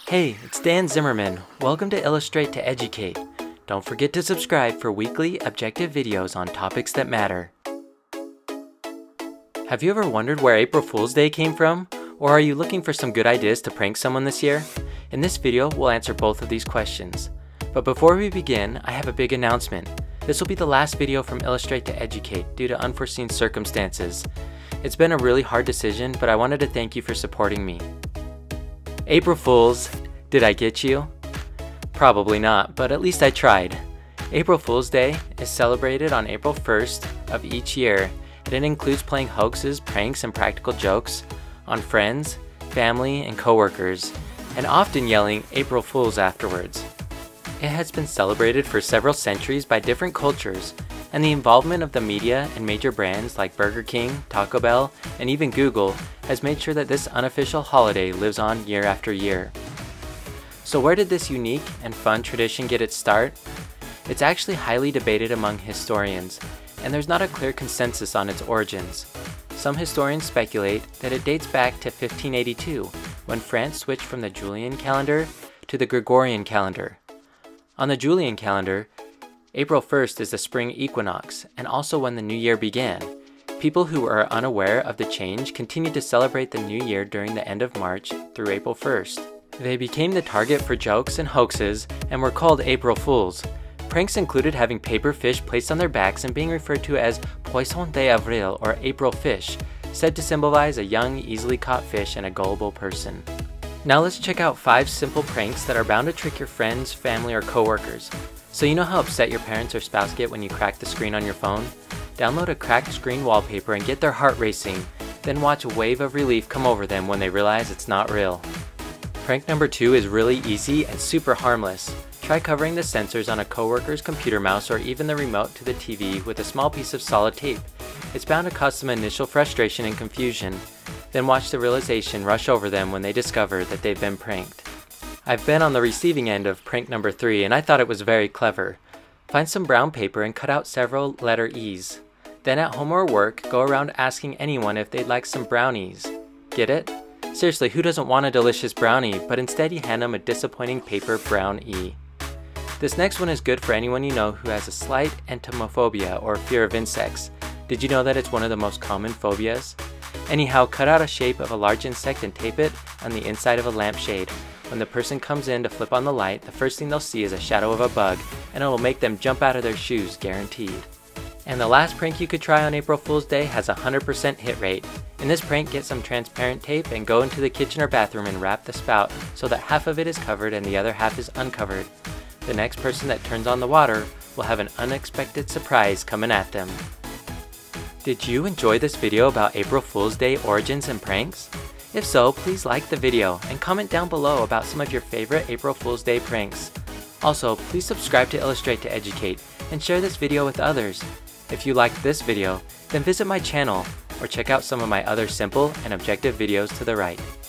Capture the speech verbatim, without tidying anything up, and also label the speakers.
Speaker 1: Hey, it's Dan Zimmerman. Welcome to Illustrate to Educate. Don't forget to subscribe for weekly objective videos on topics that matter. Have you ever wondered where April Fool's Day came from? Or are you looking for some good ideas to prank someone this year? In this video, we'll answer both of these questions. But before we begin, I have a big announcement. This will be the last video from Illustrate to Educate due to unforeseen circumstances. It's been a really hard decision, but I wanted to thank you for supporting me. April Fools, did I get you? Probably not, but at least I tried. April Fool's Day is celebrated on April first of each year, and it includes playing hoaxes, pranks, and practical jokes on friends, family, and coworkers, and often yelling April Fools afterwards. It has been celebrated for several centuries by different cultures, and the involvement of the media and major brands like Burger King, Taco Bell, and even Google has made sure that this unofficial holiday lives on year after year. So where did this unique and fun tradition get its start? It's actually highly debated among historians, and there's not a clear consensus on its origins. Some historians speculate that it dates back to fifteen eighty-two, when France switched from the Julian calendar to the Gregorian calendar. On the Julian calendar, April first is the spring equinox, and also when the new year began. People who are unaware of the change continued to celebrate the new year during the end of March through April first. They became the target for jokes and hoaxes and were called April Fools. Pranks included having paper fish placed on their backs and being referred to as Poisson d'Avril or April fish, said to symbolize a young, easily caught fish and a gullible person. Now let's check out five simple pranks that are bound to trick your friends, family, or coworkers. So you know how upset your parents or spouse get when you crack the screen on your phone? Download a cracked screen wallpaper and get their heart racing, then watch a wave of relief come over them when they realize it's not real. Prank number two is really easy and super harmless. Try covering the sensors on a coworker's computer mouse or even the remote to the T V with a small piece of solid tape. It's bound to cause some initial frustration and confusion. Then watch the realization rush over them when they discover that they've been pranked. I've been on the receiving end of prank number three and I thought it was very clever. Find some brown paper and cut out several letter E's. Then at home or work, go around asking anyone if they'd like some brownies. Get it? Seriously, who doesn't want a delicious brownie, but instead you hand them a disappointing paper brown E. This next one is good for anyone you know who has a slight entomophobia or fear of insects. Did you know that it's one of the most common phobias? Anyhow, cut out a shape of a large insect and tape it on the inside of a lampshade. When the person comes in to flip on the light, the first thing they'll see is a shadow of a bug, and it'll make them jump out of their shoes, guaranteed. And the last prank you could try on April Fool's Day has a one hundred percent hit rate. In this prank, get some transparent tape and go into the kitchen or bathroom and wrap the spout so that half of it is covered and the other half is uncovered. The next person that turns on the water will have an unexpected surprise coming at them. Did you enjoy this video about April Fool's Day origins and pranks? If so, please like the video and comment down below about some of your favorite April Fool's Day pranks. Also, please subscribe to Illustrate to Educate and share this video with others. If you liked this video, then visit my channel or check out some of my other simple and objective videos to the right.